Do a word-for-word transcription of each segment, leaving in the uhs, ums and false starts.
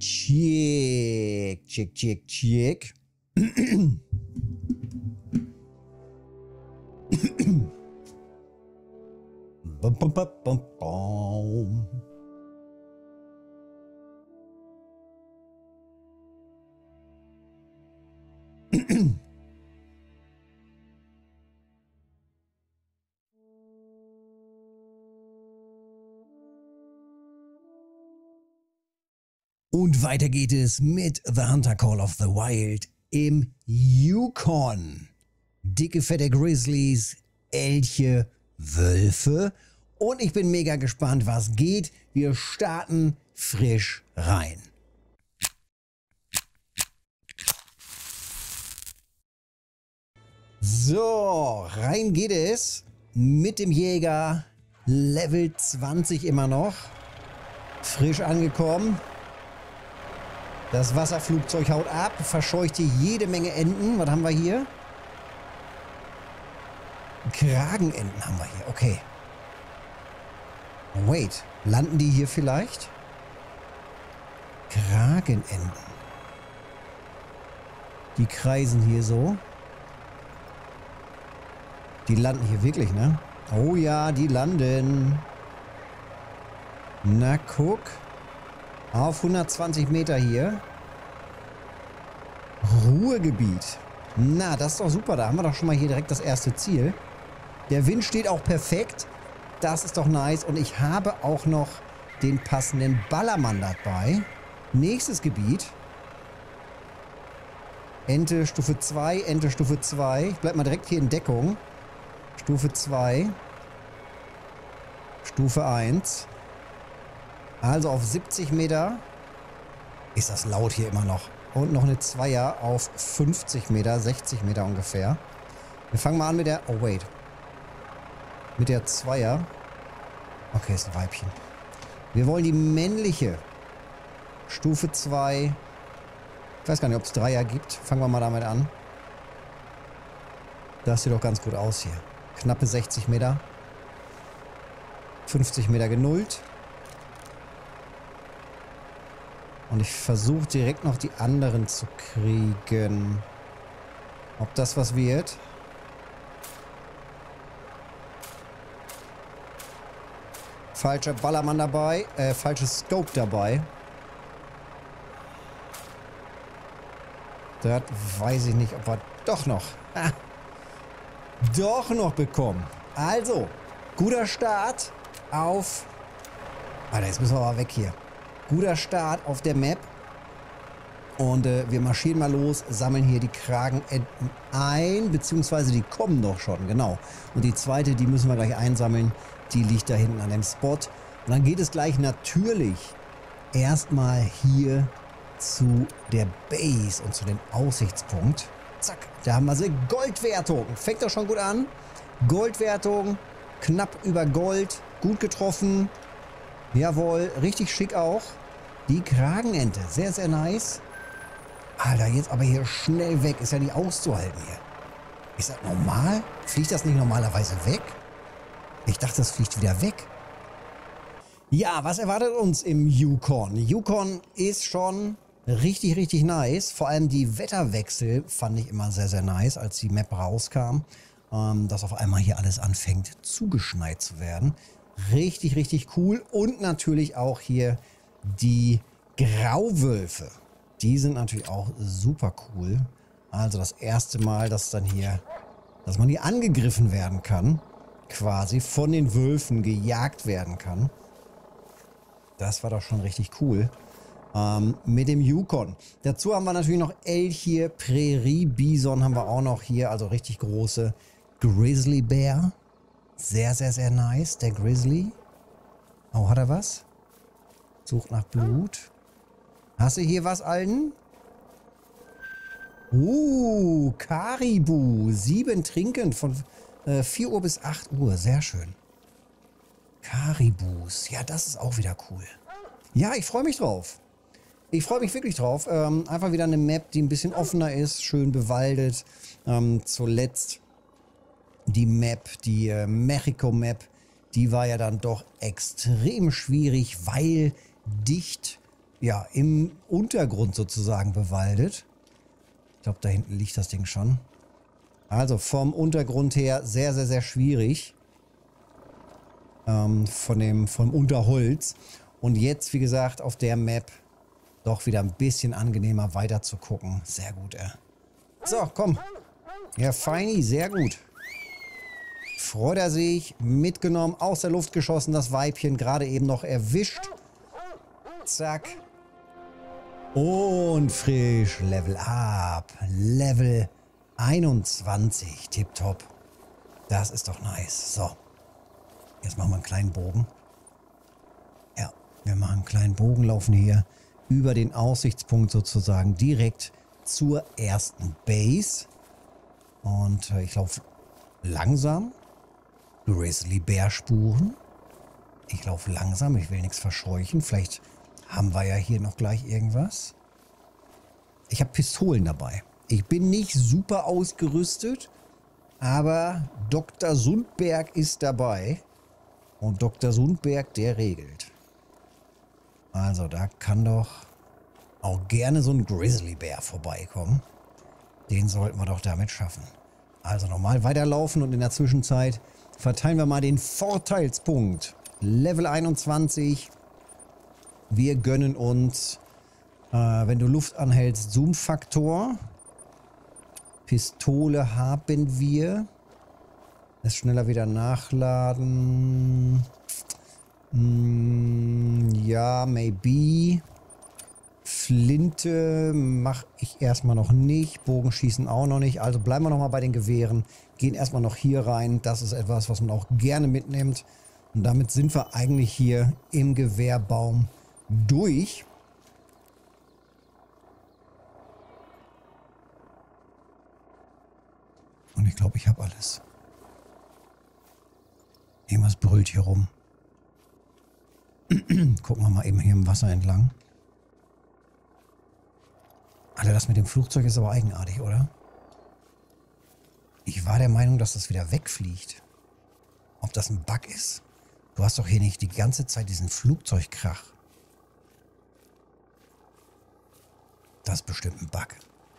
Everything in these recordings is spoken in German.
Check, check, check, check. Bum, bum, bum, bum, bum. Und weiter geht es mit The Hunter Call of the Wild im Yukon. Dicke, fette Grizzlies, Elche, Wölfe. Und ich bin mega gespannt, was geht. Wir starten frisch rein. So, rein geht es mit dem Jäger. Level zwanzig immer noch. Frisch angekommen. Das Wasserflugzeug haut ab, verscheucht hier jede Menge Enten. Was haben wir hier? Kragenenten haben wir hier, okay. Wait, landen die hier vielleicht? Kragenenten. Die kreisen hier so. Die landen hier wirklich, ne? Oh ja, die landen. Na, guck. Auf hundertzwanzig Meter hier. Ruhegebiet. Na, das ist doch super. Da haben wir doch schon mal hier direkt das erste Ziel. Der Wind steht auch perfekt. Das ist doch nice. Und ich habe auch noch den passenden Ballermann dabei. Nächstes Gebiet. Ente Stufe zwei, Ente Stufe zwei. Ich bleib mal direkt hier in Deckung. Stufe zwei. Stufe eins. Also auf siebzig Meter ist das laut hier immer noch. Und noch eine Zweier auf fünfzig Meter, sechzig Meter ungefähr. Wir fangen mal an mit der... Oh, wait. Mit der Zweier. Okay, ist ein Weibchen. Wir wollen die männliche. Stufe zwei. Ich weiß gar nicht, ob es Dreier gibt. Fangen wir mal damit an. Das sieht doch ganz gut aus hier. Knappe sechzig Meter. fünfzig Meter genullt. Und ich versuche direkt noch die anderen zu kriegen. Ob das was wird? Falscher Ballermann dabei. Äh, falsches Scope dabei. Das weiß ich nicht, ob wir doch noch... Ah, doch noch bekommen. Also, guter Start auf... Alter, jetzt müssen wir aber weg hier. Guter Start auf der Map. Und äh, wir marschieren mal los, sammeln hier die Kragenenten ein, beziehungsweise die kommen doch schon, genau. Und die zweite, die müssen wir gleich einsammeln, die liegt da hinten an dem Spot. Und dann geht es gleich natürlich erstmal hier zu der Base und zu dem Aussichtspunkt. Zack, da haben wir sie. Goldwertung. Fängt doch schon gut an. Goldwertung, knapp über Gold, gut getroffen. Jawohl, richtig schick auch. Die Kragenente, sehr, sehr nice. Alter, jetzt aber hier schnell weg. Ist ja nicht auszuhalten hier. Ist das normal? Fliegt das nicht normalerweise weg? Ich dachte, das fliegt wieder weg. Ja, was erwartet uns im Yukon? Yukon ist schon richtig, richtig nice. Vor allem die Wetterwechsel fand ich immer sehr, sehr nice, als die Map rauskam. Ähm, dass auf einmal hier alles anfängt zugeschneit zu werden. Richtig, richtig cool. Und natürlich auch hier die Grauwölfe. Die sind natürlich auch super cool. Also das erste Mal, dass dann hier, dass man hier angegriffen werden kann. Quasi von den Wölfen gejagt werden kann. Das war doch schon richtig cool. Ähm, mit dem Yukon. Dazu haben wir natürlich noch Elche, Prärie, Bison haben wir auch noch hier. Also richtig große Grizzlybär. Sehr, sehr, sehr nice. Der Grizzly. Oh, hat er was? Sucht nach Blut. Hast du hier was, Alten? Uh, Karibu. Sieben trinkend von äh, vier Uhr bis acht Uhr. Sehr schön. Karibus. Ja, das ist auch wieder cool. Ja, ich freue mich drauf. Ich freue mich wirklich drauf. Ähm, einfach wieder eine Map, die ein bisschen offener ist. Schön bewaldet. Ähm, zuletzt die Map, die äh, Mexiko-Map, die war ja dann doch extrem schwierig, weil dicht ja, im Untergrund sozusagen bewaldet. Ich glaube, da hinten liegt das Ding schon. Also vom Untergrund her sehr, sehr, sehr schwierig. Ähm, von dem, vom Unterholz. Und jetzt, wie gesagt, auf der Map doch wieder ein bisschen angenehmer weiter zu gucken. Sehr gut, ey. So, komm. Ja, feini, sehr gut. Freut er sich. Mitgenommen, aus der Luft geschossen, das Weibchen. Gerade eben noch erwischt. Zack. Und frisch. Level up. Level einundzwanzig. Tipptopp. Das ist doch nice. So. Jetzt machen wir einen kleinen Bogen. Ja, wir machen einen kleinen Bogen, laufen hier über den Aussichtspunkt sozusagen direkt zur ersten Base. Und äh, ich laufe langsam. Grizzly-Bär-Spuren. Ich laufe langsam, ich will nichts verscheuchen. Vielleicht haben wir ja hier noch gleich irgendwas. Ich habe Pistolen dabei. Ich bin nicht super ausgerüstet, aber Doktor Sundberg ist dabei. Und Doktor Sundberg, der regelt. Also da kann doch auch gerne so ein Grizzlybär vorbeikommen. Den sollten wir doch damit schaffen. Also nochmal weiterlaufen und in der Zwischenzeit verteilen wir mal den Vorteilspunkt. Level einundzwanzig. Wir gönnen uns, äh, wenn du Luft anhältst, Zoom-Faktor. Pistole haben wir. Das schneller wieder nachladen. Mm, ja, maybe. Flinte mache ich erstmal noch nicht. Bogenschießen auch noch nicht. Also bleiben wir nochmal bei den Gewehren. Gehen erstmal noch hier rein. Das ist etwas, was man auch gerne mitnimmt. Und damit sind wir eigentlich hier im Gewehrbaum durch. Und ich glaube, ich habe alles. Irgendwas brüllt hier rum. Gucken wir mal eben hier im Wasser entlang. Alter, das mit dem Flugzeug ist aber eigenartig, oder? Ich war der Meinung, dass das wieder wegfliegt. Ob das ein Bug ist? Du hast doch hier nicht die ganze Zeit diesen Flugzeugkrach. Das ist bestimmt ein Bug.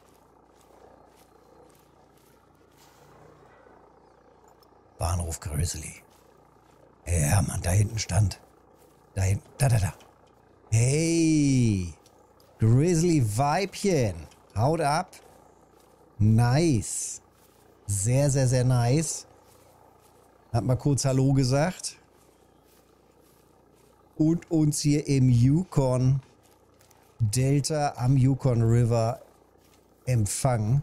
Bahnhof Grizzly. Ja, Mann, da hinten stand. Da hinten. Da, da, da. Hey. Grizzly-Weibchen. Haut ab. Nice. Sehr, sehr, sehr nice. Hat mal kurz Hallo gesagt. Und uns hier im Yukon Delta am Yukon River empfangen.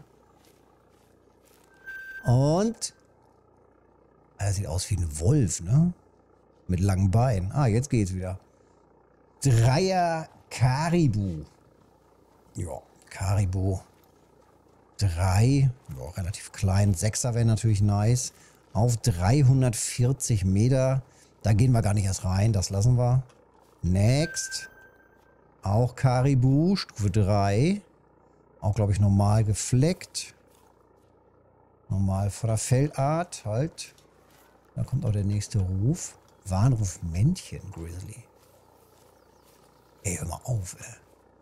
Und er sieht aus wie ein Wolf, ne? Mit langen Beinen. Ah, jetzt geht's wieder. Dreier Karibu. Ja, Karibu. Drei. Ja, relativ klein. Sechser wäre natürlich nice. Auf dreihundertvierzig Meter. Da gehen wir gar nicht erst rein. Das lassen wir. Next. Auch Karibu. Stufe drei. Auch, glaube ich, normal gefleckt. Normal von der Fellart. Halt. Da kommt auch der nächste Ruf. Warnruf Männchen, Grizzly. Ey, hör mal auf, ey.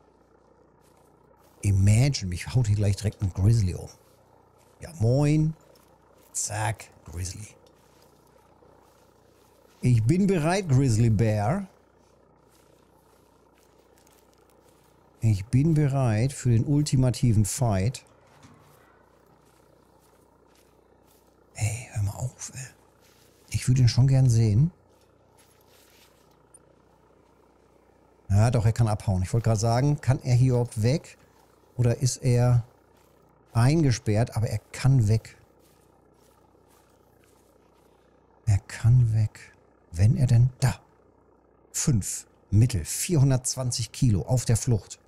Imagine, mich haut hier gleich direkt ein Grizzly um. Ja, moin. Zack, Grizzly. Ich bin bereit, Grizzly Bear. Ich bin bereit für den ultimativen Fight. Ey, hör mal auf, ey. Ich würde ihn schon gern sehen. Ja, doch, er kann abhauen. Ich wollte gerade sagen, kann er hier überhaupt weg? Oder ist er eingesperrt? Aber er kann weg. Er kann weg. Wenn er denn... Da. Fünf. Mittel. vierhundertzwanzig Kilo auf der Flucht.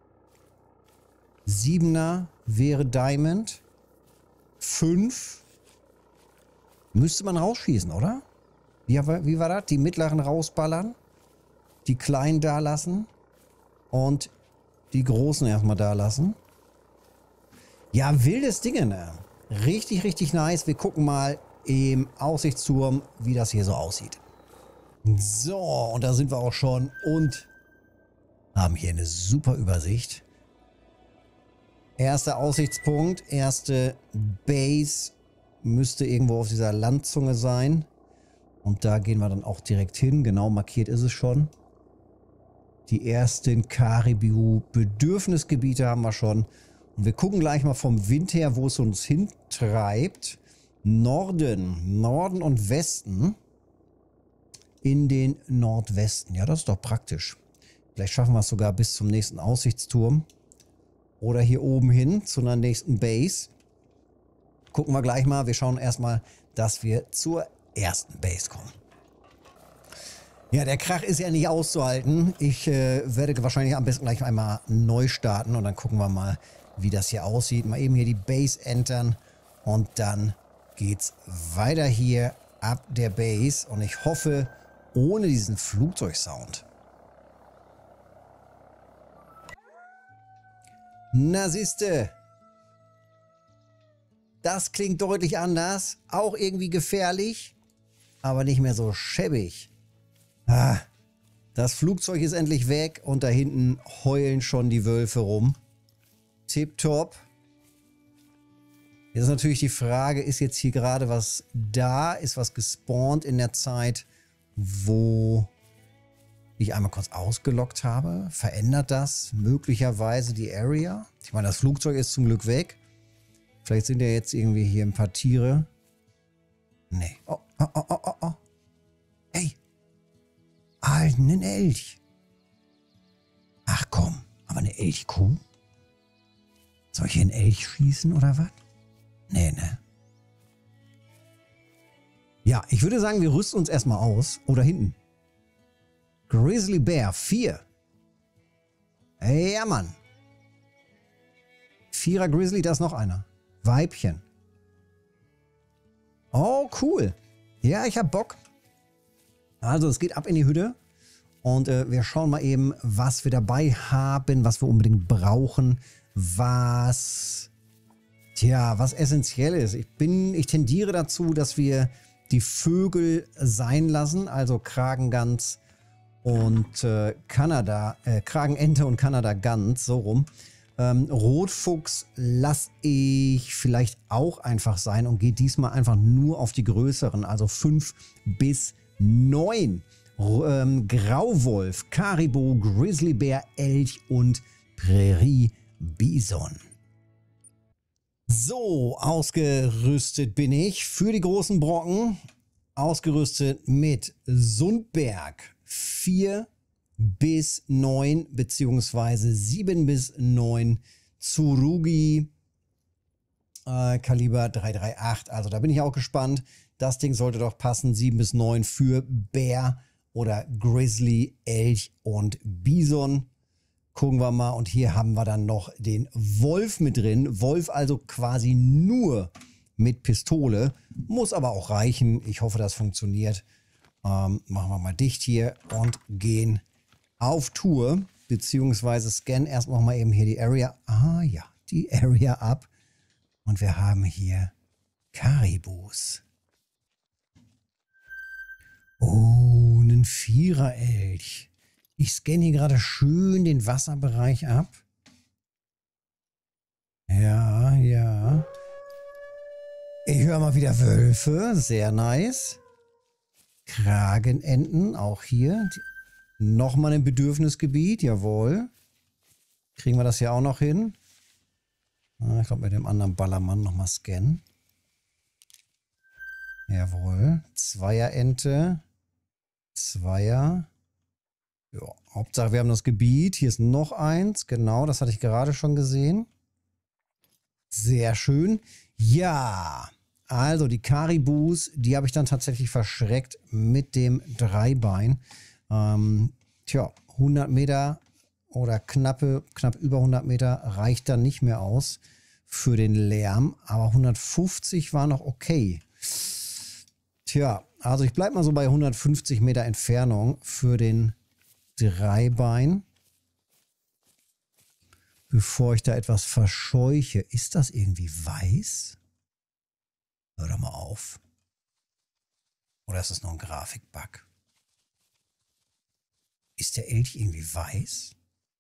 Siebener wäre Diamond. Fünf. Müsste man rausschießen, oder? Wie, wie war das? Die mittleren rausballern. Die kleinen da lassen. Und die großen erstmal da lassen. Ja, wildes Ding, ne? Richtig, richtig nice. Wir gucken mal im Aussichtsturm, wie das hier so aussieht. So, und da sind wir auch schon. Und Haben hier eine super Übersicht. Erster Aussichtspunkt, erste Base müsste irgendwo auf dieser Landzunge sein. Und da gehen wir dann auch direkt hin. Genau markiert ist es schon. Die ersten Karibu-Bedürfnisgebiete haben wir schon. Und wir gucken gleich mal vom Wind her, wo es uns hintreibt. Norden, Norden und Westen. In den Nordwesten. Ja, das ist doch praktisch. Vielleicht schaffen wir es sogar bis zum nächsten Aussichtsturm. Oder hier oben hin zu einer nächsten Base. Gucken wir gleich mal. Wir schauen erstmal, dass wir zur ersten Base kommen. Ja, der Krach ist ja nicht auszuhalten. Ich äh, werde wahrscheinlich am besten gleich einmal neu starten und dann gucken wir mal, wie das hier aussieht. Mal eben hier die Base entern und dann geht's weiter hier ab der Base und ich hoffe, ohne diesen Flugzeugsound. Na siehste, das klingt deutlich anders, auch irgendwie gefährlich, aber nicht mehr so schäbig. Ah, das Flugzeug ist endlich weg und da hinten heulen schon die Wölfe rum. Tipptopp. Jetzt ist natürlich die Frage, ist jetzt hier gerade was da? Ist was gespawnt in der Zeit, wo ich einmal kurz ausgelockt habe? Verändert das möglicherweise die Area? Ich meine, das Flugzeug ist zum Glück weg. Vielleicht sind ja jetzt irgendwie hier ein paar Tiere. Nee. Oh, oh, oh, oh, oh, oh. Hey. Einen Elch. Ach komm, aber eine Elchkuh? Soll ich hier einen Elch schießen oder was? Nee, ne? Ja, ich würde sagen, wir rüsten uns erstmal aus. Oder hinten. Grizzly Bear, vier. Ja, Mann. Vierer Grizzly, da ist noch einer. Weibchen. Oh, cool. Ja, ich hab Bock. Also, es geht ab in die Hütte. Und äh, wir schauen mal eben, was wir dabei haben, was wir unbedingt brauchen. Was... Tja, was essentiell ist. Ich bin, ich tendiere dazu, dass wir die Vögel sein lassen. Also Kragengans und äh, Kanada, äh, Kragenente und Kanada-Gans, so rum. Ähm, Rotfuchs lasse ich vielleicht auch einfach sein und gehe diesmal einfach nur auf die größeren, also fünf bis neun. Ähm, Grauwolf, Karibo, Grizzlybär, Elch und Prärie-Bison. So, ausgerüstet bin ich für die großen Brocken. Ausgerüstet mit Sundberg vier bis neun beziehungsweise sieben bis neun, Tsurugi äh, Kaliber drei drei acht. Also da bin ich auch gespannt. Das Ding sollte doch passen. sieben bis neun für Bär oder Grizzly, Elch und Bison. Gucken wir mal. Und hier haben wir dann noch den Wolf mit drin. Wolf also quasi nur mit Pistole. Muss aber auch reichen. Ich hoffe, das funktioniert. Ähm, machen wir mal dicht hier und gehen auf Tour. Beziehungsweise scannen erst noch mal eben hier die Area. Ah ja, die Area ab. Und wir haben hier Karibus. Oh, einen Vierer-Elch. Ich scanne hier gerade schön den Wasserbereich ab. Ja, ja. Ich höre mal wieder Wölfe. Sehr nice. Kragenenten, auch hier. Nochmal ein Bedürfnisgebiet, jawohl. Kriegen wir das hier auch noch hin? Ah, ich glaube, mit dem anderen Ballermann nochmal scannen. Jawohl. Zweierente. Zweier. Ja, Hauptsache wir haben das Gebiet. Hier ist noch eins. Genau, das hatte ich gerade schon gesehen. Sehr schön. Ja, also die Karibus, die habe ich dann tatsächlich verschreckt mit dem Dreibein. Ähm, tja, hundert Meter oder knappe, knapp über hundert Meter reicht dann nicht mehr aus für den Lärm. Aber hundertfünfzig war noch okay. Tja, also ich bleibe mal so bei hundertfünfzig Meter Entfernung für den Dreibein, bevor ich da etwas verscheuche. Ist das irgendwie weiß? Hör doch mal auf. Oder ist das nur ein Grafikbug? Ist der Elch irgendwie weiß?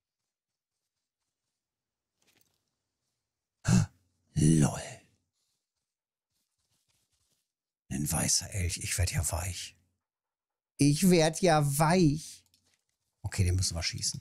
Lol. Ein weißer Elch. Ich werde ja weich. Ich werde ja weich. Okay, den müssen wir schießen.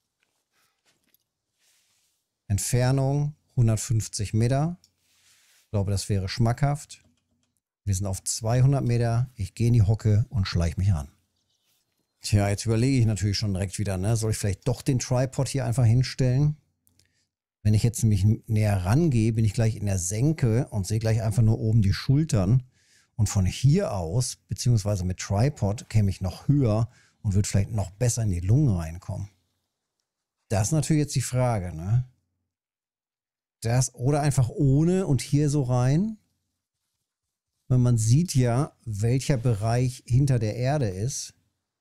Entfernung hundertfünfzig Meter. Ich glaube, das wäre schmackhaft. Wir sind auf zweihundert Meter. Ich gehe in die Hocke und schleiche mich an. Tja, jetzt überlege ich natürlich schon direkt wieder, ne? Soll ich vielleicht doch den Tripod hier einfach hinstellen? Wenn ich jetzt nämlich näher rangehe, bin ich gleich in der Senke und sehe gleich einfach nur oben die Schultern. Und von hier aus, beziehungsweise mit Tripod, käme ich noch höher und würde vielleicht noch besser in die Lungen reinkommen. Das ist natürlich jetzt die Frage, ne? Das oder einfach ohne und hier so rein. Weil man sieht ja, welcher Bereich hinter der Erde ist.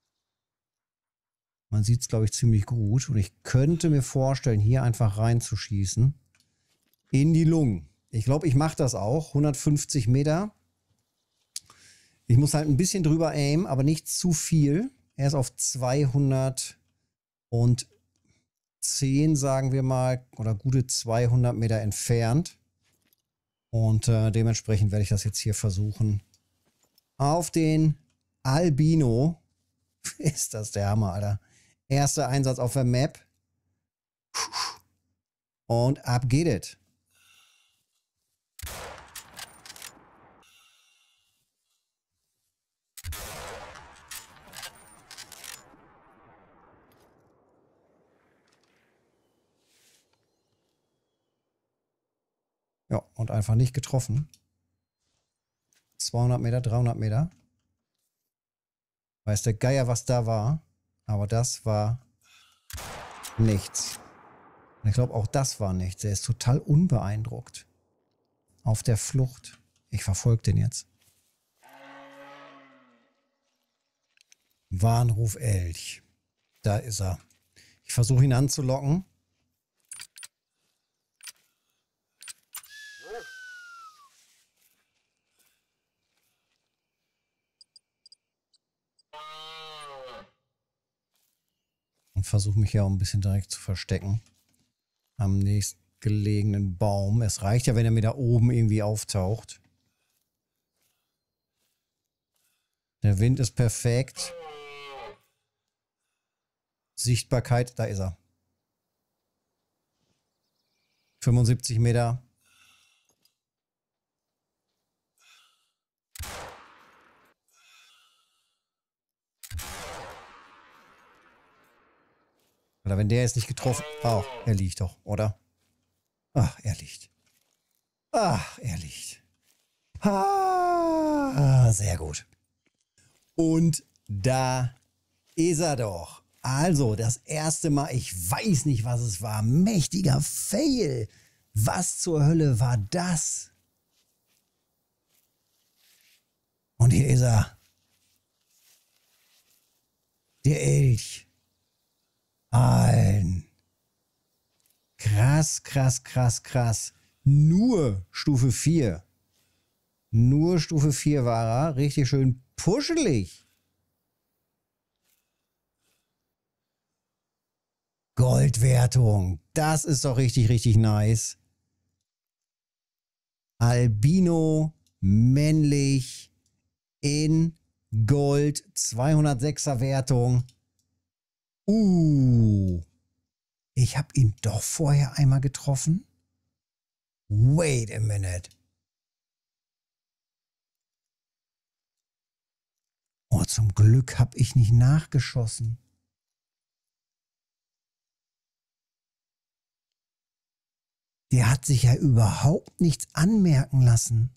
Man sieht es, glaube ich, ziemlich gut. Und ich könnte mir vorstellen, hier einfach reinzuschießen. In die Lungen. Ich glaube, ich mache das auch. hundertfünfzig Meter. Ich muss halt ein bisschen drüber aimen, aber nicht zu viel. Er ist auf zweihundertzehn, sagen wir mal, oder gute zweihundert Meter entfernt. Und äh, dementsprechend werde ich das jetzt hier versuchen. Auf den Albino. Ist das der Hammer, Alter. Erster Einsatz auf der Map. Und ab geht es. Ja, und einfach nicht getroffen. zweihundert Meter, dreihundert Meter. Weiß der Geier, was da war. Aber das war nichts. Und ich glaube, auch das war nichts. Er ist total unbeeindruckt. Auf der Flucht. Ich verfolge den jetzt. Warnruf Elch. Da ist er. Ich versuche ihn anzulocken. Und versuche mich ja auch ein bisschen direkt zu verstecken. Am nächstgelegenen Baum. Es reicht ja, wenn er mir da oben irgendwie auftaucht. Der Wind ist perfekt. Sichtbarkeit, da ist er. fünfundsiebzig Meter. Oder wenn der jetzt nicht getroffen... Oh, er liegt doch, oder? Ach, er liegt. Ach, er liegt. Ah, sehr gut. Und da ist er doch. Also, das erste Mal, ich weiß nicht, was es war. Mächtiger Fail. Was zur Hölle war das? Und hier ist er. Der Elch. Ein. Krass, krass, krass, krass. Nur Stufe vier. Nur Stufe vier war er. Richtig schön puschelig. Goldwertung. Das ist doch richtig, richtig nice. Albino, männlich, in Gold, zweihundertsechser Wertung. Uh, ich habe ihn doch vorher einmal getroffen. Wait a minute. Oh, zum Glück habe ich nicht nachgeschossen. Der hat sich ja überhaupt nichts anmerken lassen.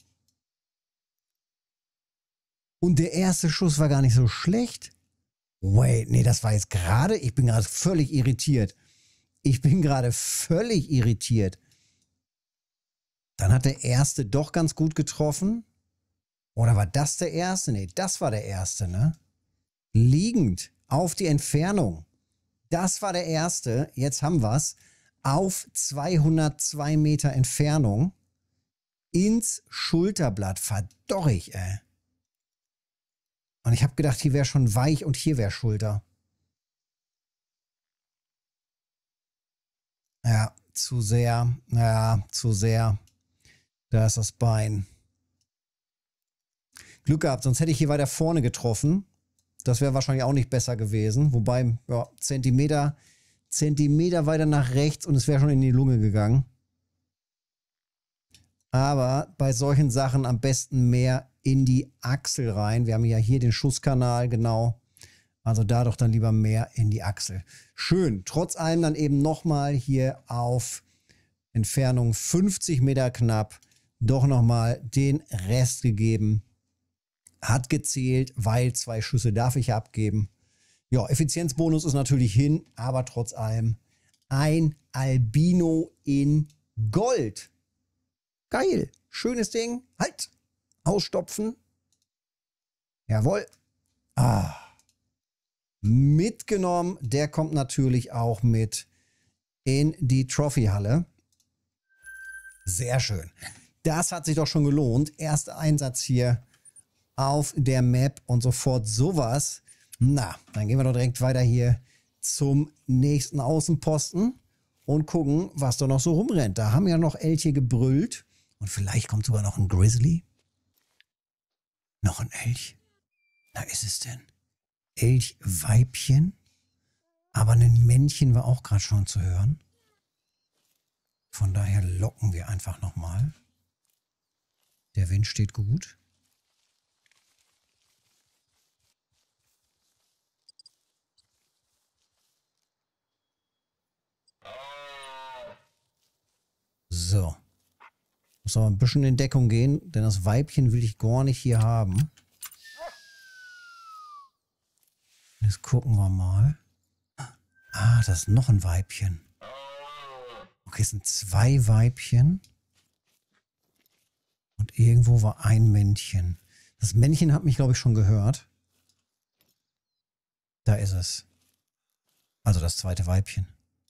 Und der erste Schuss war gar nicht so schlecht. Wait, nee, das war jetzt gerade, ich bin gerade völlig irritiert. Ich bin gerade völlig irritiert. Dann hat der erste doch ganz gut getroffen. Oder war das der erste? Nee, das war der erste, ne? Liegend auf die Entfernung. Das war der erste. Jetzt haben wir es. Auf zweihundertzwei Meter Entfernung. Ins Schulterblatt. Verdorrig, ey. Und ich habe gedacht, hier wäre schon weich und hier wäre Schulter. Ja, zu sehr. Ja, zu sehr. Da ist das Bein. Glück gehabt, sonst hätte ich hier weiter vorne getroffen. Das wäre wahrscheinlich auch nicht besser gewesen. Wobei, ja, Zentimeter, Zentimeter weiter nach rechts und es wäre schon in die Lunge gegangen. Aber bei solchen Sachen am besten mehr in die Achsel rein. Wir haben ja hier den Schusskanal, genau. Also da doch dann lieber mehr in die Achsel. Schön. Trotz allem dann eben nochmal hier auf Entfernung fünfzig Meter knapp doch nochmal den Rest gegeben. Hat gezählt, weil zwei Schüsse darf ich abgeben. Ja, Effizienzbonus ist natürlich hin, aber trotz allem ein Albino in Gold. Geil. Schönes Ding. Halt. Ausstopfen. Jawohl. Ah. Mitgenommen. Der kommt natürlich auch mit in die Trophyhalle. Sehr schön. Das hat sich doch schon gelohnt. Erster Einsatz hier auf der Map und sofort sowas. Na, dann gehen wir doch direkt weiter hier zum nächsten Außenposten und gucken, was da noch so rumrennt. Da haben ja noch Elche gebrüllt und vielleicht kommt sogar noch ein Grizzly. Noch ein Elch. Na, ist es denn? Elchweibchen. Aber ein Männchen war auch gerade schon zu hören. Von daher locken wir einfach nochmal. Der Wind steht gut. So. Muss aber ein bisschen in Deckung gehen, denn das Weibchen will ich gar nicht hier haben. Jetzt gucken wir mal. Ah, das ist noch ein Weibchen. Okay, es sind zwei Weibchen. Und irgendwo war ein Männchen. Das Männchen hat mich, glaube ich, schon gehört. Da ist es. Also das zweite Weibchen.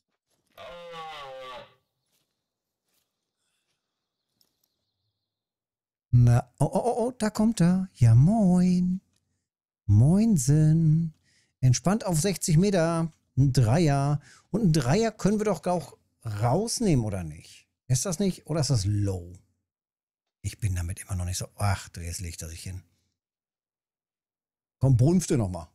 Na, oh, oh, oh, oh, da kommt er. Ja, moin. Moinsen. Entspannt auf sechzig Meter. Ein Dreier. Und ein Dreier können wir doch auch rausnehmen, oder nicht? Ist das nicht? Oder ist das low? Ich bin damit immer noch nicht so... Ach, dreh das Licht, dass ich hin. Komm, brunfte nochmal.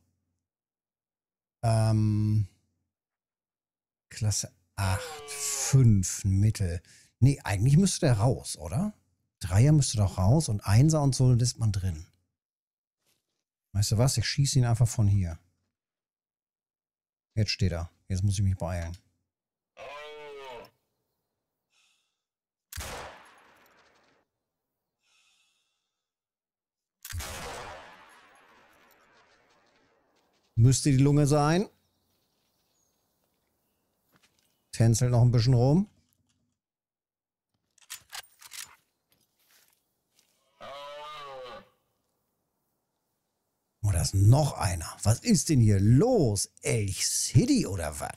Ähm... Klasse acht, fünf, Mittel. Nee, eigentlich müsste der raus, oder? Dreier müsste doch raus und Einser und so lässt man drin. Weißt du was? Ich schieße ihn einfach von hier. Jetzt steht er. Jetzt muss ich mich beeilen. Müsste die Lunge sein. Tänzelt noch ein bisschen rum. Oh, da ist noch einer. Was ist denn hier los? Elch City oder was?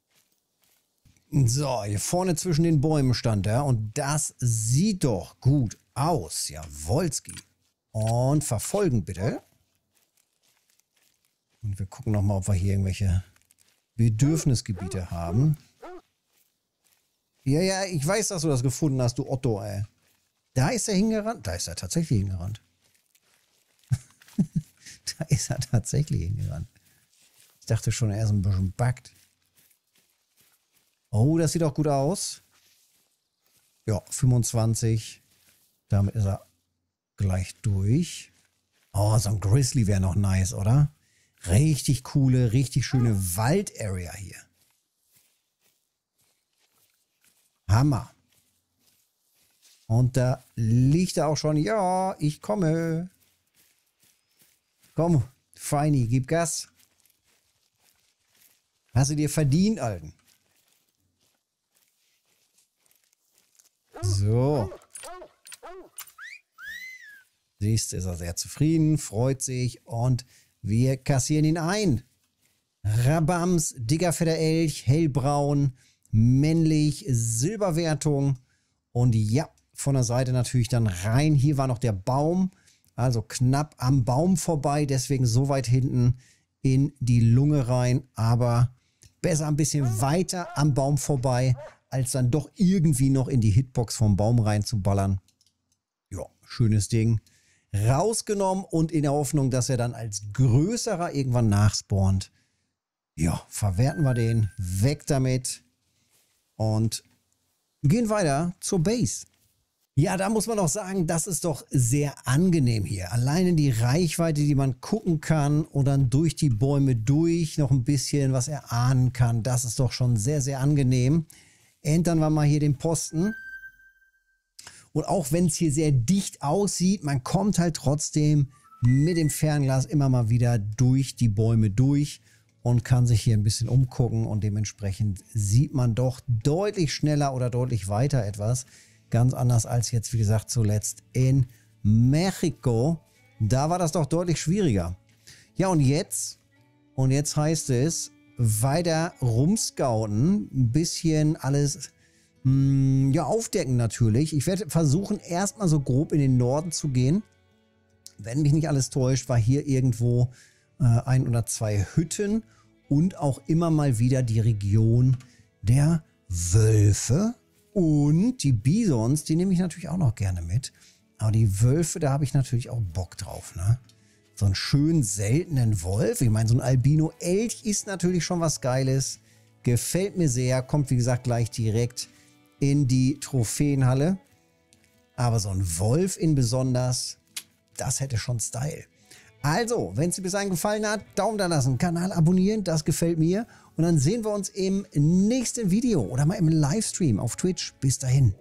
So, hier vorne zwischen den Bäumen stand er. Und das sieht doch gut aus. Jawolski. Und verfolgen bitte. Und wir gucken nochmal, ob wir hier irgendwelche Bedürfnisgebiete haben. Ja, ja, ich weiß, dass du das gefunden hast, du Otto, ey. Da ist er hingerannt. Da ist er tatsächlich hingerannt. Da ist er tatsächlich hingerannt. Ich dachte schon, er ist ein bisschen buggt. Oh, das sieht auch gut aus. Ja, fünfundzwanzig. Damit ist er gleich durch. Oh, so ein Grizzly wäre noch nice, oder? Richtig coole, richtig schöne Wald-Area hier. Hammer. Und da liegt er auch schon. Ja, ich komme. Komm, Feini, gib Gas. Hast du dir verdient, Alten. So. Siehst du, ist er sehr zufrieden, freut sich und wir kassieren ihn ein. Rabams, dicker fetter Elch, hellbraun, männlich, Silberwertung. Und ja, von der Seite natürlich dann rein. Hier war noch der Baum. Also knapp am Baum vorbei, deswegen so weit hinten in die Lunge rein. Aber besser ein bisschen weiter am Baum vorbei, als dann doch irgendwie noch in die Hitbox vom Baum reinzuballern. schönes Ding. Rausgenommen und in der Hoffnung, dass er dann als größerer irgendwann nachspawnt. Ja, verwerten wir den, weg damit und gehen weiter zur Base. Ja, da muss man auch sagen, das ist doch sehr angenehm hier. Alleine die Reichweite, die man gucken kann und dann durch die Bäume durch noch ein bisschen was erahnen kann, das ist doch schon sehr, sehr angenehm. Entern wir mal hier den Posten. Und auch wenn es hier sehr dicht aussieht, man kommt halt trotzdem mit dem Fernglas immer mal wieder durch die Bäume durch und kann sich hier ein bisschen umgucken und dementsprechend sieht man doch deutlich schneller oder deutlich weiter etwas. Ganz anders als jetzt, wie gesagt, zuletzt in Mexiko. Da war das doch deutlich schwieriger. Ja, und jetzt, und jetzt heißt es, weiter rumscouten, ein bisschen alles mh, ja, aufdecken natürlich. Ich werde versuchen, erstmal so grob in den Norden zu gehen. Wenn mich nicht alles täuscht, war hier irgendwo äh, ein oder zwei Hütten und auch immer mal wieder die Region der Wölfe. Und die Bisons, die nehme ich natürlich auch noch gerne mit. Aber die Wölfe, da habe ich natürlich auch Bock drauf, ne? So einen schönen, seltenen Wolf. Ich meine, so ein Albino-Elch ist natürlich schon was Geiles. Gefällt mir sehr. Kommt, wie gesagt, gleich direkt in die Trophäenhalle. Aber so ein Wolf in besonders, das hätte schon Style. Also, wenn es dir bis dahin gefallen hat, Daumen da lassen, Kanal abonnieren, das gefällt mir. Und dann sehen wir uns im nächsten Video oder mal im Livestream auf Twitch. Bis dahin.